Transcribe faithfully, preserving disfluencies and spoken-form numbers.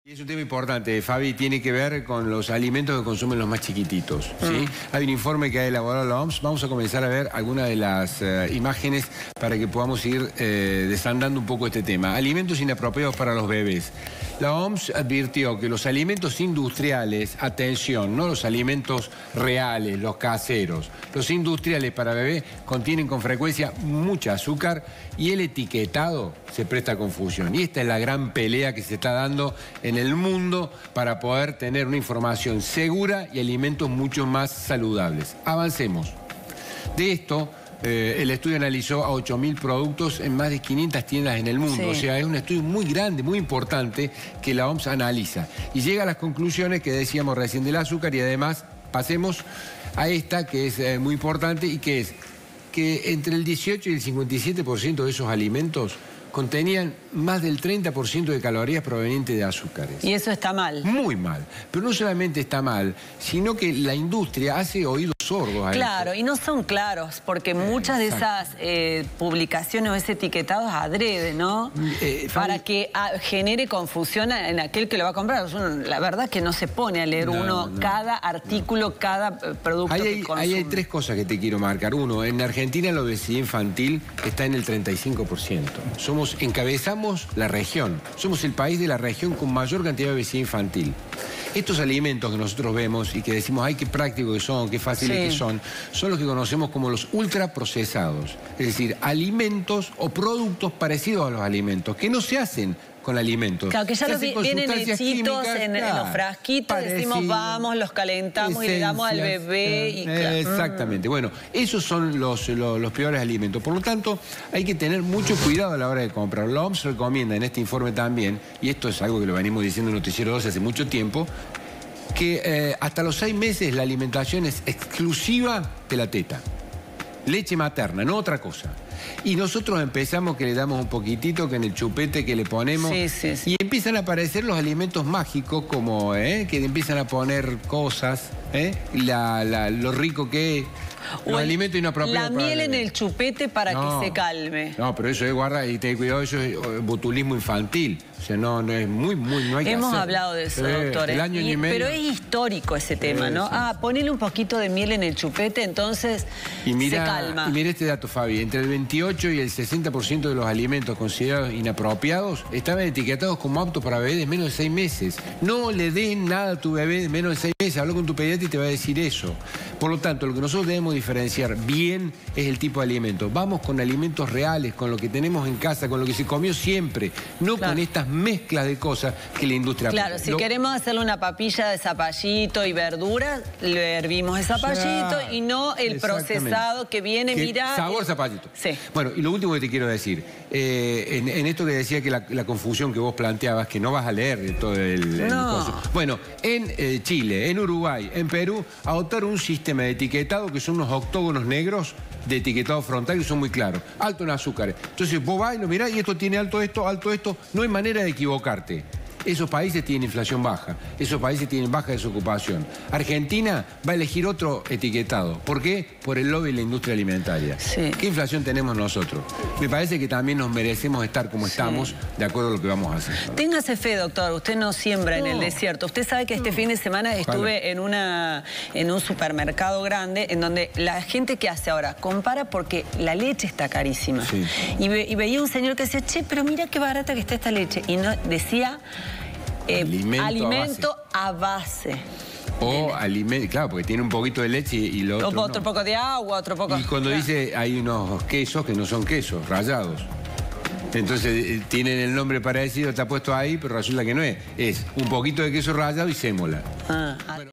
Es un tema importante, Fabi, tiene que ver con los alimentos que consumen los más chiquititos, ¿sí? Mm. Hay un informe que ha elaborado la O M S, vamos a comenzar a ver algunas de las uh, imágenes para que podamos ir eh, desandando un poco este tema. Alimentos inapropiados para los bebés. La O M S advirtió que los alimentos industriales, atención, no los alimentos reales, los caseros, los industriales para bebés contienen con frecuencia mucha azúcar y el etiquetado se presta a confusión. Y esta es la gran pelea que se está dando en el mundo para poder tener una información segura y alimentos mucho más saludables. Avancemos. De esto, eh, el estudio analizó a ocho mil productos en más de quinientas tiendas en el mundo. Sí. O sea, es un estudio muy grande, muy importante que la O M S analiza. Y llega a las conclusiones que decíamos recién del azúcar y además pasemos a esta que es eh, muy importante y que es que entre el dieciocho y el cincuenta y siete por ciento de esos alimentos contenían más del treinta por ciento de calorías provenientes de azúcares. Y eso está mal. Muy mal. Pero no solamente está mal, sino que la industria hace oídos sordos a Claro, esto. Y no son claros, porque muchas de esas eh, publicaciones o ese etiquetado es adrede, ¿no? Eh, Para que a, genere confusión en aquel que lo va a comprar. La verdad es que no se pone a leer no, uno no, cada artículo, no. cada producto ahí que hay, consume. Ahí hay tres cosas que te quiero marcar. Uno, en Argentina la obesidad infantil está en el treinta y cinco por ciento. Somos encabezamos la región. Somos el país de la región con mayor cantidad de obesidad infantil. Estos alimentos que nosotros vemos y que decimos, ay, qué prácticos que son, qué fáciles sí. que son, son los que conocemos como los ultraprocesados. Es decir, alimentos o productos parecidos a los alimentos, que no se hacen con alimentos. Claro, que ya los vienen hechitos en, claro, en los frasquitos, parecido. Decimos vamos, los calentamos Esencias, y le damos al bebé. Y, claro. Exactamente. Mm. Bueno, esos son los, los, los peores alimentos. Por lo tanto, hay que tener mucho cuidado a la hora de comprar. La O M S recomienda en este informe también, y esto es algo que lo venimos diciendo en Noticiero doce hace mucho tiempo, que eh, hasta los seis meses la alimentación es exclusiva de la teta. Leche materna, no otra cosa. Y nosotros empezamos que le damos un poquitito, que en el chupete que le ponemos, sí, sí, sí. y empiezan a aparecer los alimentos mágicos, como eh, que empiezan a poner cosas, eh, la, la, lo rico que es, los el, alimentos inapropiados. La miel en el chupete para no, que se calme. No, pero eso es, guarda, y ten cuidado, eso es botulismo infantil. O sea, no, no es muy, muy, no hay que Hemos hacer. hablado de eso, eh, doctor. El año y, y medio. Pero es histórico ese tema, eh, ¿no? Sí. Ah, ponele un poquito de miel en el chupete, entonces y mira, se calma. Y mira este dato, Fabi. Entre el veintiocho y el sesenta por ciento de los alimentos considerados inapropiados estaban etiquetados como aptos para bebés de menos de seis meses. No le den nada a tu bebé de menos de seis meses. Habla con tu pediatra y te va a decir eso. Por lo tanto, lo que nosotros debemos diferenciar bien es el tipo de alimento. Vamos con alimentos reales, con lo que tenemos en casa, con lo que se comió siempre. No claro. con estas mezclas de cosas que la industria... Claro, pone. si lo... queremos hacerle una papilla de zapallito y verduras, le hervimos el zapallito claro. y no el procesado que viene, que mira... Sabor el... zapallito. Sí. Bueno, y lo último que te quiero decir, eh, en, en esto que decía que la, la confusión que vos planteabas, que no vas a leer de todo el... No. el bueno, en eh, Chile, en Uruguay, en Perú, adoptaron un sistema de etiquetado que son unos octógonos negros de etiquetado frontal que son muy claros, alto en azúcares. Entonces vos vas y lo mirás y esto tiene alto esto, alto esto, no hay manera de equivocarte. Esos países tienen inflación baja, esos países tienen baja desocupación. Argentina va a elegir otro etiquetado. ¿Por qué? Por el lobby de la industria alimentaria. Sí. ¿Qué inflación tenemos nosotros? Me parece que también nos merecemos estar como sí. estamos, de acuerdo a lo que vamos a hacer. Téngase fe, doctor, usted no siembra no. en el desierto. Usted sabe que este no. fin de semana estuve en, una, en un supermercado grande en donde la gente que hace ahora compara porque la leche está carísima. Sí. Y, ve, y veía un señor que decía, che, pero mira qué barata que está esta leche. Y no decía... Eh, alimento, alimento a base. A base. O alimento, claro, porque tiene un poquito de leche y lo otro, otro no. poco de agua, otro poco... Y cuando claro. dice, hay unos quesos que no son quesos, rallados. Entonces tienen el nombre parecido, está puesto ahí, pero resulta que no es. Es un poquito de queso rallado y sémola. Ah. Bueno.